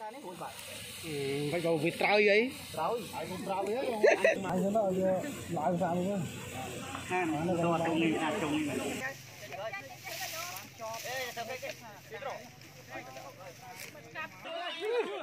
phải cầu vịt trâu vậy Rồi, ai cũng trâu vậy. Ai nó lại sao luôn á. Nó trông đi, trông đi. Ê,